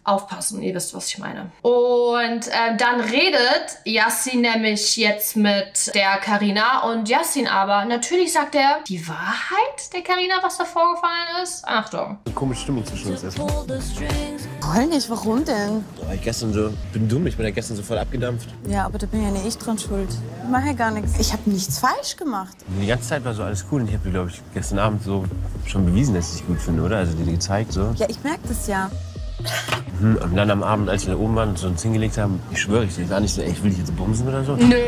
Speaker 1: Aufpassen, ihr wisst, was ich meine. Und dann redet Yassin nämlich jetzt mit der Carina und Yassin aber, natürlich sagt er die Wahrheit der Carina, was da vorgefallen ist. Achtung.
Speaker 4: Eine komische Stimmung zwischen uns erstmal.
Speaker 6: Voll nicht, warum denn?
Speaker 4: Ja, ich gestern so, bin dumm, ich bin ja gestern so voll abgedampft.
Speaker 6: Ja, aber da bin ja nicht ich dran schuld. Ich mache ja gar nichts. Ich habe nichts falsch gemacht.
Speaker 4: Die ganze Zeit war so alles cool und ich habe dir, glaube ich, gestern Abend so schon bewiesen, dass ich dich gut finde, oder? Also dir gezeigt so.
Speaker 6: Ja, ich merke das ja.
Speaker 4: Und dann am Abend, als wir da oben waren und so uns hingelegt haben, ich schwöre, ich war nicht so, ey, ich will dich jetzt bumsen oder so.
Speaker 1: Nö.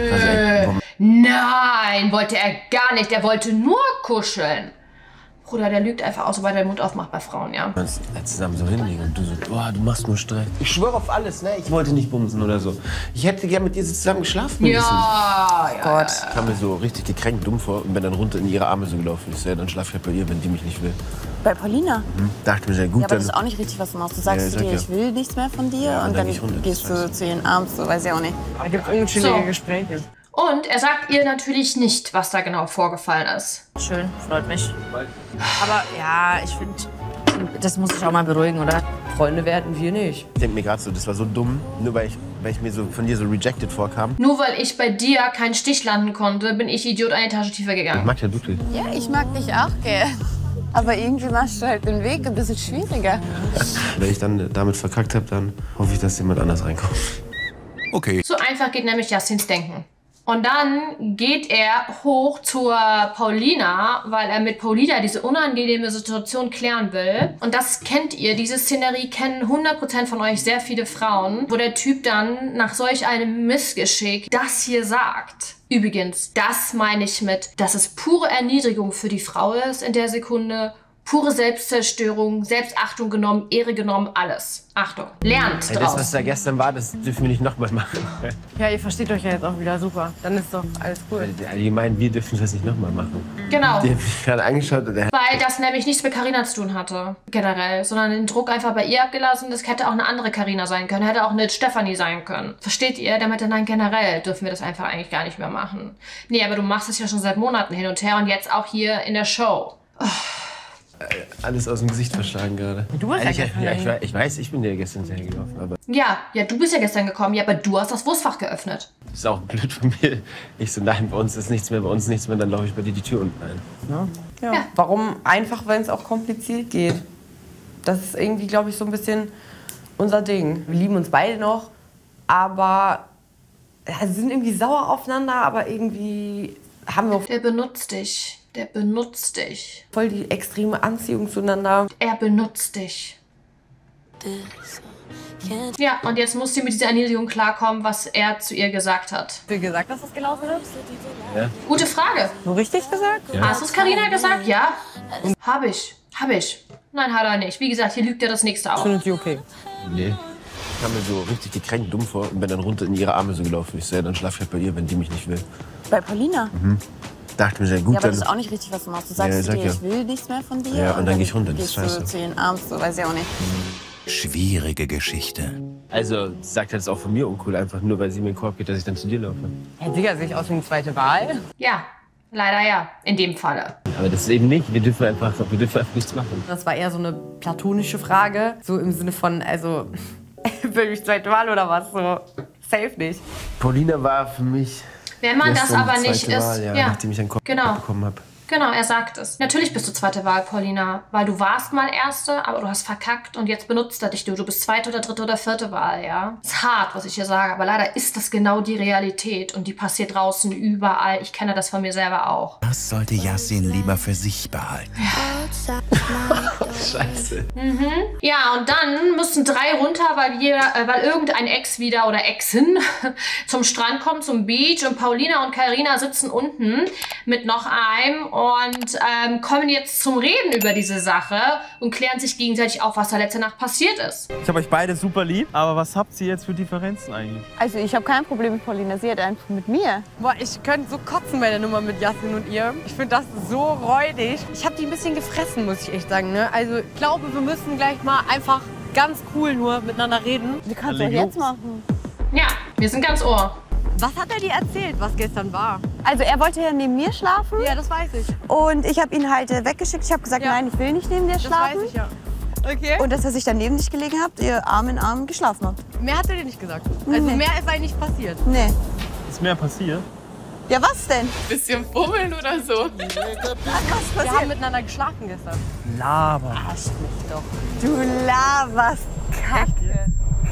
Speaker 1: Nein, wollte er gar nicht. Er wollte nur kuscheln. Bruder, der lügt einfach aus, sobald er den Mund aufmacht bei Frauen, ja.
Speaker 4: Wir uns zusammen so hinlegen und du so, boah, du machst nur Stress. Ich schwöre auf alles, ne? Ich wollte nicht bumsen oder so. Ich hätte gerne mit dir zusammen geschlafen.
Speaker 1: Ja,
Speaker 6: Gott.
Speaker 4: Ich kam mir so richtig gekränkt dumm vor und bin dann runter in ihre Arme so gelaufen. Ich so, ja, dann schlaf ich halt bei ihr, wenn die mich nicht will.
Speaker 6: Bei Paulina?
Speaker 4: Dachte mir sehr gut.
Speaker 6: Ja, aber das ist auch nicht richtig, was du machst. Du sagst zu dir, ich will nichts mehr von dir und dann gehst du zu ihren Abends, so weiß ich auch nicht.
Speaker 3: Da gibt es unschuldige Gespräche.
Speaker 1: Und er sagt ihr natürlich nicht, was da genau vorgefallen ist.
Speaker 12: Schön, freut mich. Aber ja, ich finde, das muss ich auch mal beruhigen, oder?
Speaker 3: Freunde werden wir nicht.
Speaker 4: Ich denke mir gerade so, das war so dumm, nur weil ich mir so von dir so rejected vorkam.
Speaker 1: Nur weil ich bei dir keinen Stich landen konnte, bin ich Idiot eine Etage tiefer
Speaker 4: Ich
Speaker 1: gegangen.
Speaker 4: mag ja wirklich.
Speaker 6: Ja, ich mag dich auch gern. Aber irgendwie machst du halt den Weg ein bisschen schwieriger.
Speaker 4: Wenn ich dann damit verkackt habe, dann hoffe ich, dass jemand anders reinkommt.
Speaker 5: Okay.
Speaker 1: So einfach geht nämlich Yassins Denken. Und dann geht er hoch zur Paulina, weil er mit Paulina diese unangenehme Situation klären will. Und das kennt ihr, diese Szenerie kennen 100% von euch sehr viele Frauen, wo der Typ dann nach solch einem Missgeschick das hier sagt. Übrigens, das meine ich mit, dass es pure Erniedrigung für die Frau ist in der Sekunde. Pure Selbstzerstörung, Selbstachtung genommen, Ehre genommen, alles. Achtung, lernt
Speaker 4: Ey,
Speaker 1: draus.
Speaker 4: das, was da gestern war, das dürfen wir nicht nochmal machen.
Speaker 3: Ja, ihr versteht euch ja jetzt auch wieder super. Dann ist doch alles cool.
Speaker 4: Die meinen, wir dürfen das nicht nochmal machen.
Speaker 1: Genau.
Speaker 4: Die haben mich gerade angeschaut und
Speaker 1: Weil das nämlich nichts mit Carina zu tun hatte, generell, sondern den Druck einfach bei ihr abgelassen. Das hätte auch eine andere Carina sein können, hätte auch eine Stefanie sein können. Versteht ihr? Der meinte, nein, generell dürfen wir das einfach eigentlich gar nicht mehr machen. Nee, aber du machst es ja schon seit Monaten hin und her und jetzt auch hier in der Show. Oh.
Speaker 4: alles aus dem Gesicht verschlagen gerade.
Speaker 3: Du bist ja gestern
Speaker 4: ich weiß, ich bin dir gestern hinterhergelaufen, aber
Speaker 1: Ja, du bist ja gestern gekommen, ja, aber du hast das Wurstfach geöffnet.
Speaker 4: das ist auch blöd von mir. Ich so, nein, bei uns ist nichts mehr, dann laufe ich bei dir die Tür unten ein.
Speaker 3: Ja. Warum einfach, wenn es auch kompliziert geht? Das ist irgendwie, glaube ich, so ein bisschen unser Ding. Wir lieben uns beide noch, aber ja, sind irgendwie sauer aufeinander, aber irgendwie haben wir auch
Speaker 1: Der benutzt dich. Der benutzt dich.
Speaker 3: voll die extreme Anziehung zueinander.
Speaker 1: Er benutzt dich. Ja, und jetzt muss sie mit dieser Erniedrigung klarkommen, was er zu ihr gesagt hat.
Speaker 3: Hast du gesagt, dass das gelaufen ist?
Speaker 4: Ja.
Speaker 1: Gute Frage.
Speaker 3: So richtig gesagt?
Speaker 4: Ja.
Speaker 1: Hast du es Carina gesagt? Ja. Hab ich. Nein, hat er nicht. Wie gesagt, hier lügt er das nächste auch.
Speaker 3: Findet sie okay?
Speaker 4: Nee. Ich kam mir so richtig gekränkt dumm vor und bin dann runter in ihre Arme so gelaufen. Ich so, ja, dann schlaf ich halt bei ihr, wenn die mich nicht will.
Speaker 6: Bei Paulina?
Speaker 4: Dachte mir sehr gut.
Speaker 6: Ja, aber das ist auch nicht richtig, was du machst. Du sagst zu dir, ich will nichts mehr von dir.
Speaker 4: Ja, und dann geh ich runter, das
Speaker 6: gehst
Speaker 4: ist scheiße.
Speaker 6: du zu ihren Abends, so weiß ich auch nicht.
Speaker 5: Schwierige Geschichte.
Speaker 4: Also, sie sagt halt, das ist auch von mir uncool, einfach nur weil sie mir in den Korb geht, dass ich dann zu dir laufe.
Speaker 3: Ja, Digga, sehe ich aus wie eine zweite Wahl?
Speaker 1: Ja, leider ja. In dem Falle.
Speaker 4: Aber das ist eben nicht. Wir dürfen einfach nichts machen.
Speaker 3: Das war eher so eine platonische Frage. So im Sinne von, also, will ich zweite Wahl oder was? So, safe nicht.
Speaker 4: Paulina war für mich.
Speaker 1: Wenn man das
Speaker 4: gestern
Speaker 1: aber
Speaker 4: die
Speaker 1: nicht
Speaker 4: zweite
Speaker 1: ist.
Speaker 4: Wahl,
Speaker 1: Ja,
Speaker 4: nachdem ich einen Korb
Speaker 1: genau.
Speaker 4: bekommen habe.
Speaker 1: Genau, er sagt es. Natürlich bist du zweite Wahl, Paulina, weil du warst mal erste, aber du hast verkackt und jetzt benutzt er dich. Du bist zweite oder dritte oder vierte Wahl, ja? Ist hart, was ich hier sage, aber leider ist das genau die Realität und die passiert draußen überall. Ich kenne das von mir selber auch.
Speaker 5: Das sollte Yassin lieber für sich behalten.
Speaker 4: Scheiße.
Speaker 1: Ja, und dann müssen 3 runter, weil irgendein Ex wieder oder Exin zum Strand kommt, zum Beach und Paulina und Carina sitzen unten mit noch einem und kommen jetzt zum Reden über diese Sache und klären sich gegenseitig auf, was da letzte Nacht passiert ist.
Speaker 13: Ich habe euch beide super lieb, aber was habt ihr jetzt für Differenzen eigentlich?
Speaker 6: Also ich habe kein Problem mit Paulina, sie hat einfach mit mir.
Speaker 3: Boah, ich könnte so kotzen bei der Nummer mit Yassin und ihr. Ich finde das so räudig. Ich habe die ein bisschen gefressen, muss ich echt sagen. Ne? Also ich glaube, wir müssen gleich mal einfach ganz cool nur miteinander reden.
Speaker 6: Wir können es auch jetzt machen.
Speaker 1: Ja, wir sind ganz Ohr.
Speaker 3: Was hat er dir erzählt, was gestern war?
Speaker 6: Also er wollte ja neben mir schlafen.
Speaker 3: Ja, das weiß ich.
Speaker 6: Und ich habe ihn halt weggeschickt. Ich habe gesagt,
Speaker 3: Ja.
Speaker 6: nein, ich will nicht neben dir schlafen.
Speaker 3: Das weiß ich ja.
Speaker 6: Okay. Und dass er sich dann neben dich gelegen habt, ihr Arm in Arm geschlafen habt.
Speaker 3: Mehr hat er dir nicht gesagt. Also mehr ist eigentlich nicht passiert.
Speaker 6: Nee.
Speaker 13: Ist mehr passiert?
Speaker 6: Ja, was denn?
Speaker 3: Bisschen fummeln oder so. Wir haben miteinander geschlafen gestern.
Speaker 13: Laber.
Speaker 6: Arsch mich doch. Du laberst Kacke.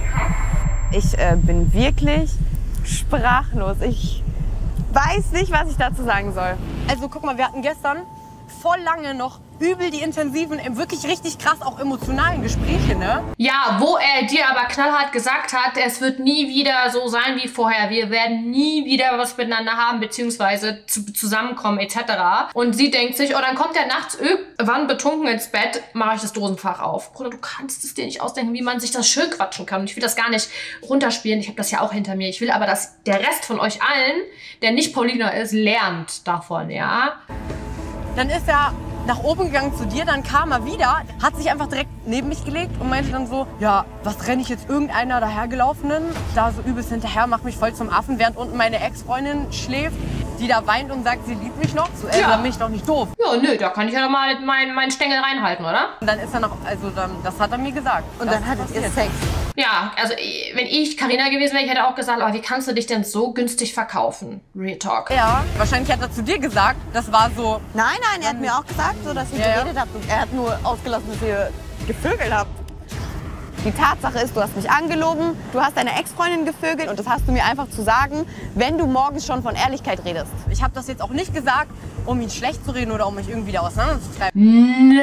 Speaker 6: Ich bin wirklich sprachlos. Ich weiß nicht, was ich dazu sagen soll.
Speaker 3: Also guck mal, wir hatten gestern voll lange noch übel die intensiven, wirklich richtig krass auch emotionalen Gespräche, ne?
Speaker 1: Ja, wo er dir aber knallhart gesagt hat, es wird nie wieder so sein wie vorher. Wir werden nie wieder was miteinander haben, beziehungsweise zusammenkommen etc. Und sie denkt sich, oh, dann kommt er nachts irgendwann betrunken ins Bett, mache ich das Dosenfach auf. Bruder, du kannst es dir nicht ausdenken, wie man sich das schön quatschen kann. Und ich will das gar nicht runterspielen. Ich habe das ja auch hinter mir. Ich will aber, dass der Rest von euch allen, der nicht Paulina ist, lernt davon, ja?
Speaker 3: Dann ist er nach oben gegangen zu dir, dann kam er wieder, hat sich einfach direkt neben mich gelegt und meinte dann so, ja, was renne ich jetzt irgendeiner dahergelaufenen, da so übelst hinterher, mach mich voll zum Affen, während unten meine Ex-Freundin schläft, die da weint und sagt, sie liebt mich noch. So,
Speaker 1: Ja.
Speaker 3: bin ich doch nicht doof.
Speaker 1: Ja, nö, da kann ich ja doch mal meinen Stängel reinhalten, oder?
Speaker 3: Und dann ist er noch, das hat er mir gesagt.
Speaker 6: Und dann hattet ihr Sex.
Speaker 1: Ja, also wenn ich Carina gewesen wäre, ich hätte auch gesagt, aber wie kannst du dich denn so günstig verkaufen? Real Talk.
Speaker 3: Ja, wahrscheinlich hat er zu dir gesagt, das war so...
Speaker 6: Nein, er hat mir auch gesagt, so, dass ihr geredet habt. Und er hat nur ausgelassen, dass ihr gevögelt habt. Die Tatsache ist, du hast mich angelogen, du hast deine Ex-Freundin gevögelt und das hast du mir einfach zu sagen, wenn du morgens schon von Ehrlichkeit redest.
Speaker 3: Ich habe das jetzt auch nicht gesagt, um ihn schlecht zu reden oder um mich irgendwie da auseinanderzutreiben.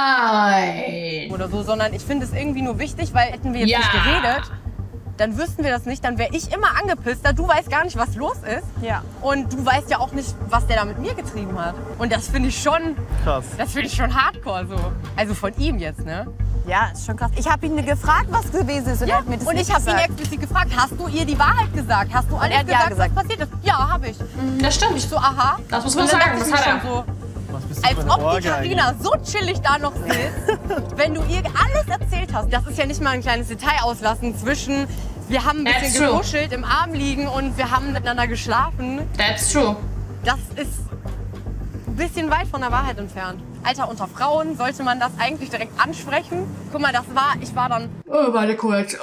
Speaker 1: Nein!
Speaker 3: Oder so, sondern ich finde es irgendwie nur wichtig, weil hätten wir jetzt nicht geredet, dann wüssten wir das nicht, dann wäre ich immer angepisster. Du weißt gar nicht, was los ist.
Speaker 6: Ja.
Speaker 3: Und du weißt ja auch nicht, was der da mit mir getrieben hat. Und das finde ich schon...
Speaker 13: Krass.
Speaker 3: Das finde ich schon hardcore so. Also von ihm jetzt, ne?
Speaker 6: Ja, ist schon krass. Ich habe ihn gefragt, was gewesen ist und er hat mir das
Speaker 3: und
Speaker 6: nicht
Speaker 3: ich habe ihn
Speaker 6: gesagt.
Speaker 3: explizit gefragt, hast du ihr die Wahrheit gesagt? Hast du alles
Speaker 6: er hat ja gesagt.
Speaker 3: was passiert ist? Ja, habe ich.
Speaker 1: Das stimmt.
Speaker 3: Ich so, aha.
Speaker 1: Das muss man
Speaker 3: Und dann
Speaker 1: sagen,
Speaker 3: dachte
Speaker 1: das
Speaker 3: ich
Speaker 1: hat
Speaker 3: mir
Speaker 1: er.
Speaker 3: schon
Speaker 13: Was bist
Speaker 3: so,
Speaker 13: du für
Speaker 3: als
Speaker 13: eine
Speaker 3: ob die
Speaker 13: Orgie
Speaker 3: Carina so chillig da noch sitzt, wenn du ihr alles erzählt hast. Das ist ja nicht mal ein kleines Detail auslassen zwischen, wir haben ein
Speaker 1: That's
Speaker 3: bisschen
Speaker 1: true.
Speaker 3: gekuschelt, im Arm liegen und wir haben miteinander geschlafen.
Speaker 1: That's true.
Speaker 3: Das ist ein bisschen weit von der Wahrheit entfernt. Alter, unter Frauen sollte man das eigentlich direkt ansprechen. Guck mal, ich war dann...
Speaker 1: Oh, warte kurz.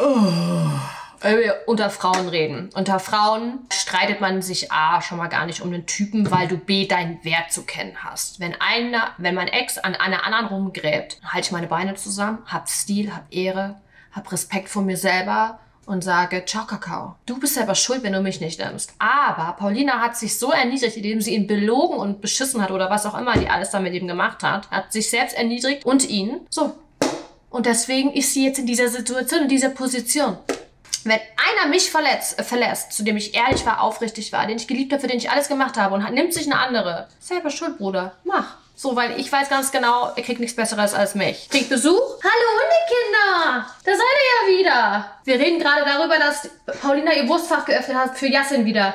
Speaker 1: Unter Frauen reden. Unter Frauen streitet man sich A, schon mal gar nicht um den Typen, weil du B, deinen Wert zu kennen hast. Wenn mein Ex an einer anderen rumgräbt, halte ich meine Beine zusammen, hab Stil, hab Ehre, hab Respekt vor mir selber und sage, ciao Kakao, du bist selber schuld, wenn du mich nicht nimmst. Aber Paulina hat sich so erniedrigt, indem sie ihn belogen und beschissen hat oder was auch immer die alles da mit ihm gemacht hat sich selbst erniedrigt und ihn. So. Und deswegen ist sie jetzt in dieser Situation, in dieser Position. Wenn einer mich verlässt, zu dem ich ehrlich war, aufrichtig war, den ich geliebt habe, für den ich alles gemacht habe und nimmt sich eine andere, selber schuld, Bruder, mach. So, weil ich weiß ganz genau, er kriegt nichts Besseres als mich. Kriegt Besuch? Hallo Hundekinder! Da seid ihr ja wieder. Wir reden gerade darüber, dass Paulina ihr Wurstfach geöffnet hat für Yassin wieder.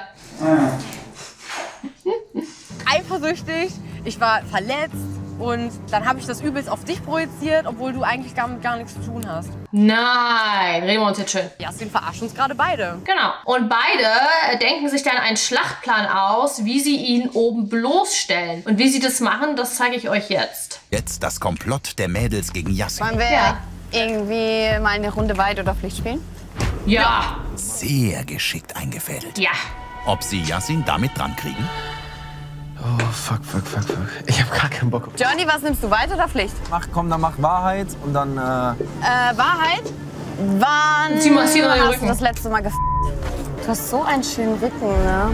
Speaker 3: Eifersüchtig, ich war verletzt und dann habe ich das übelst auf dich projiziert, obwohl du eigentlich damit gar nichts zu tun hast.
Speaker 1: Nein, reden wir uns jetzt schön.
Speaker 3: Yassin verarscht uns gerade beide.
Speaker 1: Genau. Und beide denken sich dann einen Schlachtplan aus, wie sie ihn oben bloßstellen. Und wie sie das machen, das zeige ich euch jetzt.
Speaker 5: Jetzt das Komplott der Mädels gegen Yassin.
Speaker 6: Wollen wir irgendwie mal eine Runde Weit oder Pflicht spielen?
Speaker 1: Ja.
Speaker 5: Sehr geschickt eingefädelt.
Speaker 1: Ja.
Speaker 5: Ob sie Yassin damit dran kriegen?
Speaker 4: Oh, fuck. Ich hab gar keinen Bock.
Speaker 6: Johnny, was nimmst du, Weit oder Pflicht?
Speaker 13: Komm, dann mach Wahrheit und dann,
Speaker 6: Wahrheit? Wann
Speaker 1: Zieh mal den
Speaker 6: hast
Speaker 1: Rücken.
Speaker 6: du das letzte Mal Du hast so einen schönen Rücken, ne?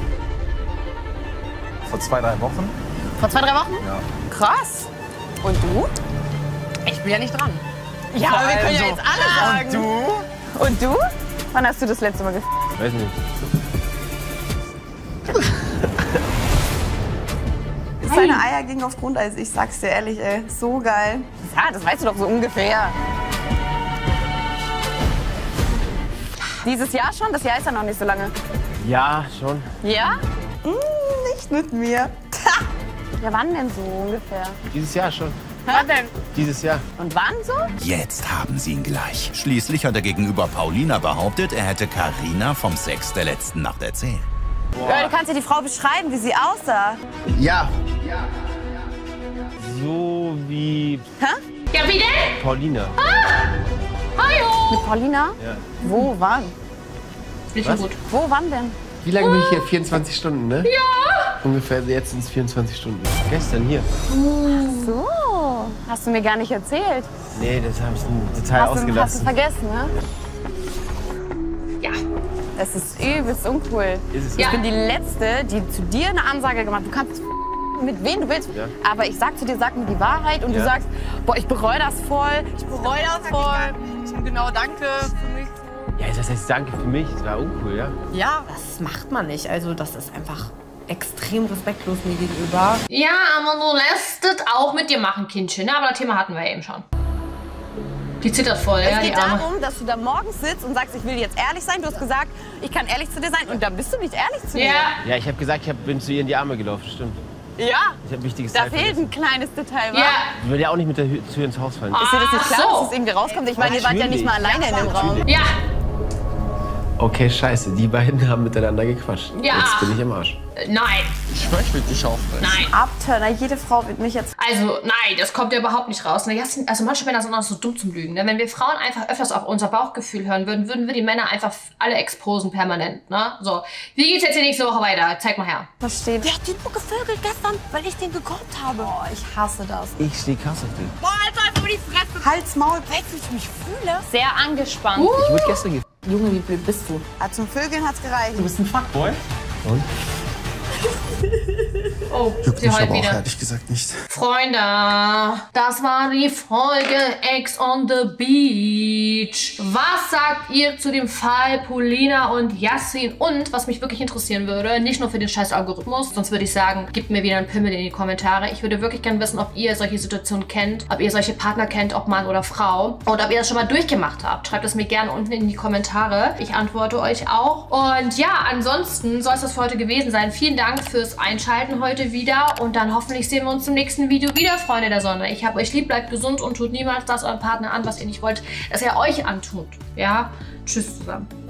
Speaker 13: vor 2-3 Wochen.
Speaker 6: Vor 2-3 Wochen?
Speaker 13: Ja.
Speaker 6: Krass. Und du?
Speaker 3: Ich bin ja nicht dran.
Speaker 6: Ja, aber wir können ja
Speaker 13: Also,
Speaker 6: jetzt alle sagen.
Speaker 13: Du?
Speaker 6: Und du? Wann hast du das letzte Mal
Speaker 13: Weiß nicht.
Speaker 6: Seine Eier gingen auf Grundeis, ich sag's dir ehrlich, ey. So geil. Ja, das weißt du doch so ungefähr. Dieses Jahr schon? Das Jahr ist ja noch nicht so lange.
Speaker 4: Ja, schon.
Speaker 6: Ja? Nicht mit mir. Ja, wann denn so ungefähr?
Speaker 4: Dieses Jahr schon.
Speaker 6: Wann denn?
Speaker 4: Dieses Jahr.
Speaker 6: Und wann so?
Speaker 5: Jetzt haben sie ihn gleich. Schließlich hat er gegenüber Paulina behauptet, er hätte Carina vom Sex der letzten Nacht erzählt.
Speaker 6: Ja, du kannst dir die Frau beschreiben, wie sie aussah.
Speaker 4: Ja.
Speaker 13: So wie...
Speaker 6: Hä?
Speaker 1: Ja, Ja, wie denn?
Speaker 4: Paulina.
Speaker 1: Hallo!
Speaker 6: Mit Paulina?
Speaker 4: Ja.
Speaker 6: Wo, wann?
Speaker 1: Nicht so gut.
Speaker 6: Wo, wann denn?
Speaker 4: Wie lange bin ich hier? 24 Stunden, ne?
Speaker 1: Ja!
Speaker 4: Ungefähr, jetzt sind es 24 Stunden. Gestern hier.
Speaker 6: Ach so. Hast du mir gar nicht erzählt.
Speaker 4: Nee, das habe ich total
Speaker 6: Hast du
Speaker 4: ausgelassen.
Speaker 6: vergessen, ne?
Speaker 1: Ja.
Speaker 6: Das ist übelst uncool.
Speaker 4: Ist es?
Speaker 6: Ich bin die Letzte, die zu dir eine Ansage gemacht hat. Du kannst mit wem du willst.
Speaker 4: Ja.
Speaker 6: Aber ich sag zu dir, sag mir die Wahrheit und du sagst, boah, ich bereue das voll. Ich bereue das voll. Und genau, danke für mich.
Speaker 4: Ja, das heißt, danke für mich. Das war uncool, ja?
Speaker 12: Ja, das macht man nicht. Also das ist einfach extrem respektlos mir gegenüber.
Speaker 1: Ja, aber du lässt es auch mit dir machen, Kindchen. Aber das Thema hatten wir eben schon. Die zittert voll, ja,
Speaker 6: Es
Speaker 1: die
Speaker 6: geht
Speaker 1: Arme.
Speaker 6: darum, dass du da morgens sitzt und sagst, ich will jetzt ehrlich sein. Du hast gesagt, ich kann ehrlich zu dir sein. Und dann bist du nicht ehrlich zu mir.
Speaker 4: Ja, ich habe gesagt, bin zu ihr in die Arme gelaufen, stimmt.
Speaker 6: Ja.
Speaker 4: Ich habe wichtiges
Speaker 6: Da
Speaker 4: Teil
Speaker 6: fehlt
Speaker 4: vergessen.
Speaker 6: ein kleines Detail, wa?
Speaker 1: Ja.
Speaker 4: Ich will ja auch nicht mit der Tür ins Haus fallen.
Speaker 6: Ist dir das nicht klar,
Speaker 1: so.
Speaker 6: dass das irgendwie rauskommt? Ich meine, ihr wart ja nicht mal alleine in dem Raum.
Speaker 1: Ja.
Speaker 4: Okay, scheiße, die beiden haben miteinander gequatscht.
Speaker 1: Ja.
Speaker 4: Jetzt bin ich im Arsch.
Speaker 1: Nein.
Speaker 9: Ich möchte dich aufbrechen.
Speaker 1: Nein.
Speaker 6: Abturner, jede Frau wird mich jetzt...
Speaker 1: Also, nein, das kommt ja überhaupt nicht raus. Ne? Also manche Männer sind auch so dumm zum Lügen. Ne? Wenn wir Frauen einfach öfters auf unser Bauchgefühl hören würden, würden wir die Männer einfach alle exposen permanent. Ne? So, wie geht's jetzt die nächste Woche weiter? Zeig mal her.
Speaker 6: Was steht?
Speaker 12: Der hat den nur gevögelt gestern, weil ich den gekocht habe.
Speaker 6: Boah, ich hasse das.
Speaker 4: Ich stehe krass auf den.
Speaker 12: Boah, Alter, über die Fresse.
Speaker 6: Hals, Maul,
Speaker 12: Weißt du, wie ich mich fühle?
Speaker 6: sehr angespannt.
Speaker 4: Ich wurde gestern
Speaker 12: Junge, wie blöd bist du?
Speaker 6: Zum Vögeln hat's gereicht.
Speaker 10: Du bist ein Fuckboy.
Speaker 4: Und?
Speaker 1: Oh,
Speaker 11: Juckt
Speaker 1: sie
Speaker 11: mich
Speaker 1: heult
Speaker 11: aber auch
Speaker 1: wieder.
Speaker 11: ehrlich gesagt nicht.
Speaker 1: Freunde, das war die Folge Ex on the Beach. Was sagt ihr zu dem Fall Paulina und Yassin? Und, was mich wirklich interessieren würde, nicht nur für den scheiß Algorithmus, sonst würde ich sagen, gebt mir wieder einen Pimmel in die Kommentare. Ich würde wirklich gerne wissen, ob ihr solche Situationen kennt, ob ihr solche Partner kennt, ob Mann oder Frau. Und ob ihr das schon mal durchgemacht habt. Schreibt es mir gerne unten in die Kommentare. Ich antworte euch auch. Und ja, ansonsten soll es das für heute gewesen sein. Vielen Dank fürs Einschalten heute wieder. Und dann hoffentlich sehen wir uns im nächsten Video wieder, Freunde der Sonne. Ich hab euch lieb, bleibt gesund und tut niemals das eurem Partner an, was ihr nicht wollt, dass er euch antut. Ja? Tschüss zusammen.